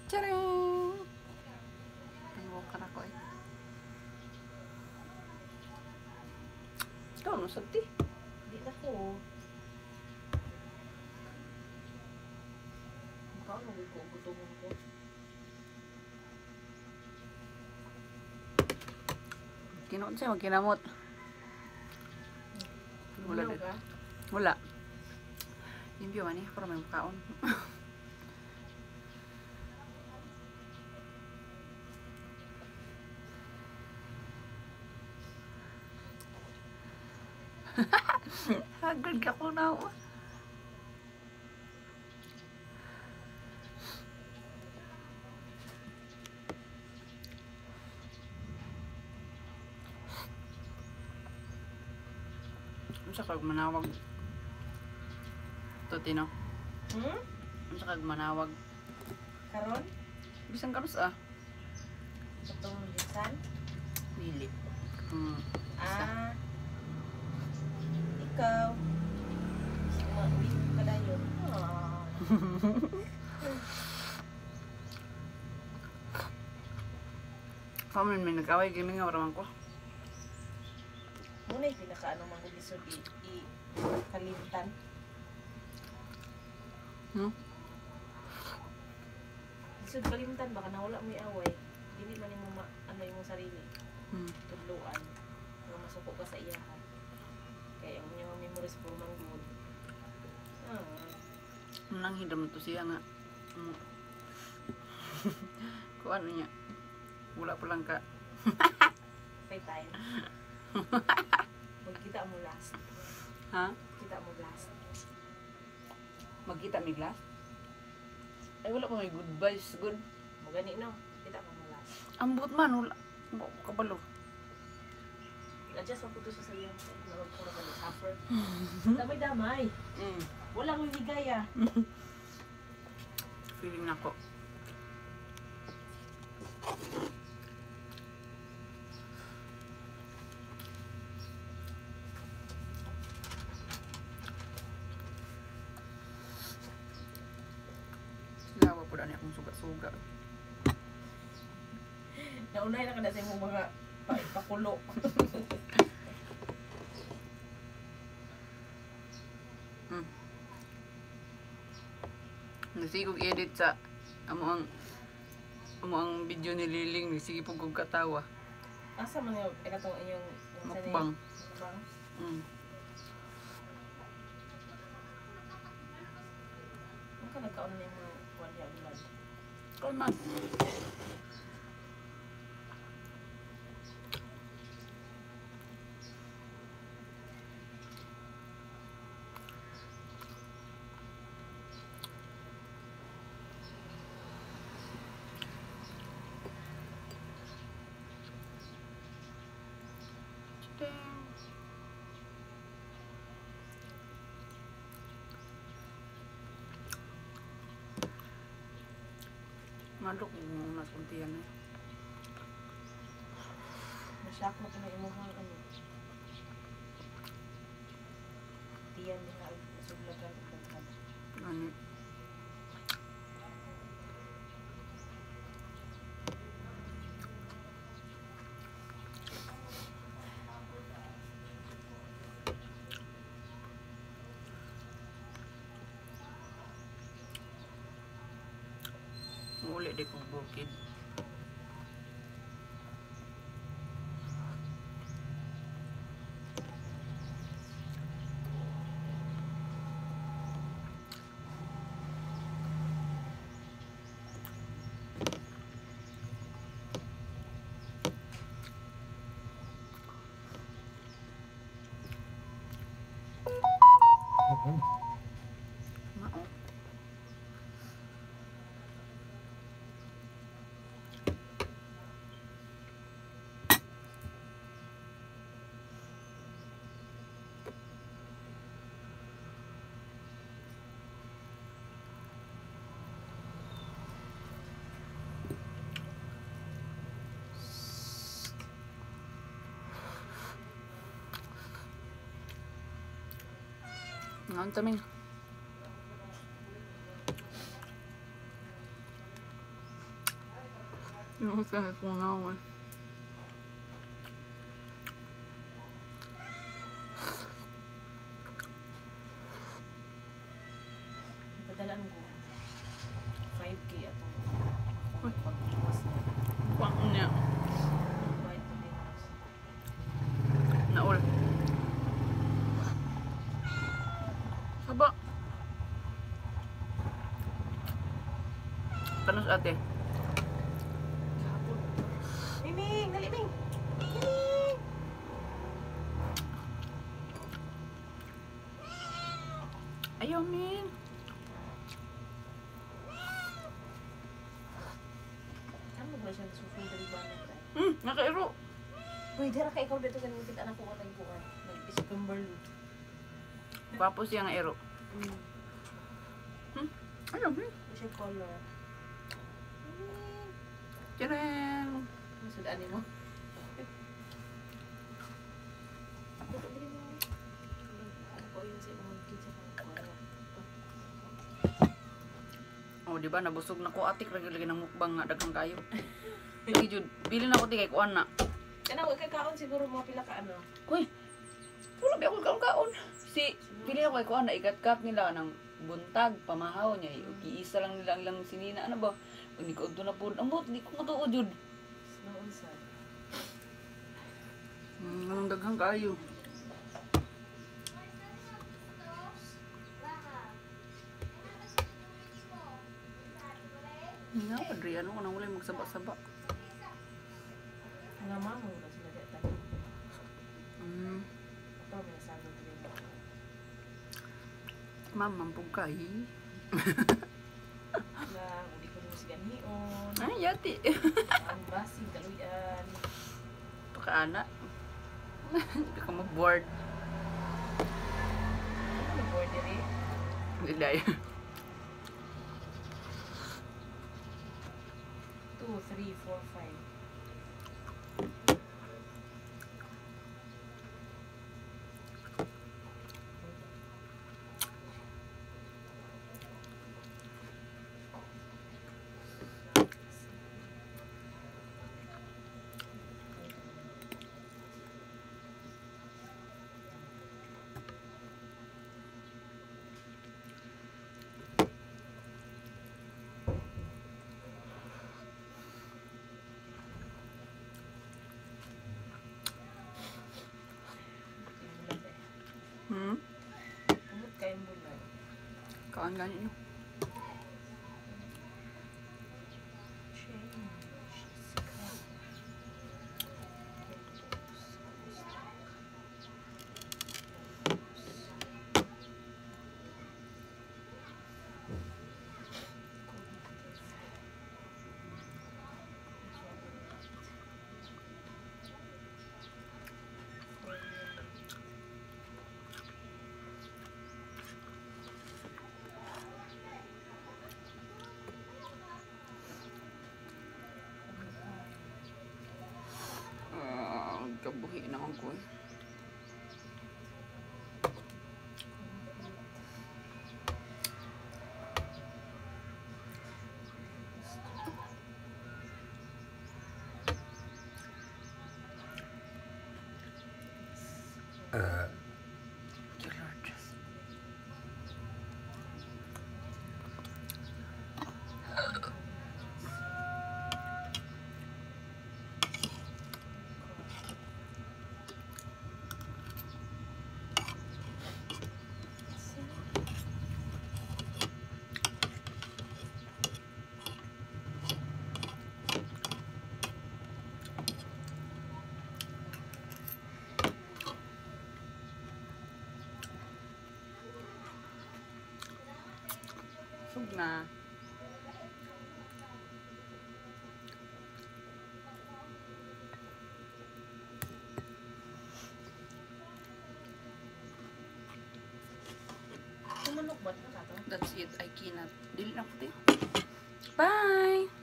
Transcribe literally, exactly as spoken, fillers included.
Charing! Tangwakan ako eh. Ikaw, no, sabti? Di na ko. Paano ko gutom ko? Kinoon siya, magkinamot. Wala din. Wala. Limpyo man eh, para may makaon. Hagad ka ko na ako. Ano sa kag manawag? Ito, Tino. Hmm? Ano sa kag manawag? Karon? Bisang karus ah. Itong lisan? Dili. Hmm. Ah. Ikaw. Uwi ka na yun. Ah. Kaman may nag-away gini nga paraman ko. Muna yung pinaka-ano mang gulisod i-kalimtan. No? Lisod kalimtan, baka nawala mo yung away. Hindi man yung ma ano yung sarili. Hmm. Tudluan. Kung masuko ka sa iyahan. Kaya yung yung memories po mang good. Ah. Nang hidam to siya nga. Hmm. Kung ano niya. Wala pa lang ka. Pay time. Magkita mo last. Ha? Kita mo last. Magkita may glass? Ay wala pa may goodbyes. Good. Magani no. Kita mo last. Ambot man. Wala. Wala ko kabalo. Adjust ako to sa sayang. Nawag ko na ba suffer. Damay-damay. Mm. Wala mong ligaya. Feeling na ko. Lawa po na akong suga-suga. Naunay na ka na sa imong mga pa- pakulo. Hmm. Nasi kong edit sa amo ang amo ang video ni Liling, sige po kong katawa. Asa man yung ikatong inyong Mukbang. Mukbang? Mm. Ang ka nagkaon na yung mga wali ang blood. Kau man. Madok mo na kuntiyan eh. Masyak mo ka na imong ano. Tiyan na ang suglagan ng daghan. Ano? Uli di kong bukid. Mao. Ngon taming. Yung sa kunaw eh. Padalaan ko. five K atong Uy. pagbukas na. Kuwang niya. Bayad na dinos. Naul. Saba. Kanus ate. Kahapon. Miming! Dali, Ming! Miming! Ayaw, Min. Ano ba siya? Sufay dari ba na tayo? Hmm, nakairo. Uy, dira ka ikaw dito ganun kita anak ko katang kuhan. Nag-isip kang barlo. Gwapo siya nga iro. Hmm. Hmm, ayaw, Min. Ito siya color. Miming! Tiyareng. Masudaan mo. Dito, dili mo. Ano ko yun sa mga kids sa mga kuha. Oh, di ba nabusog na ko atik lagi lagi ng mukbang nga daghang kayo. Sige jud, bilin ako ti kay kuan na. Kana wa kay kaon siguro mga pila ka ano. Uy. Wala ba ako kaon-kaon. Si bilin ako kay kuan na ikat-kat nila ng buntag pamahaw niya. Iisa lang nila lang sinina ano ba? Pag di ko udto na pud amot di ko matuod jud. Snow unsa. Hmm, anong daghang kayo. Nga, padri, ano ko nang wala magsaba-saba. Nga mamo na sila dito. Hmm, Ito may nasagot din. ma'am, mampug kay. Na uli ko rin siya niyon. Ay, yati. Ang basing kaluyan. Pakaana. Hindi ka mag-board. Ano board diri? Liday. two, three, four, five. Hmm? Umot kayong bulan. Kaan gani no? Ah, kabuhi naman ko eh. Dear Lord. Sug na. Tumanok ba na to? That's it. I cannot. Dili na ko. Bye!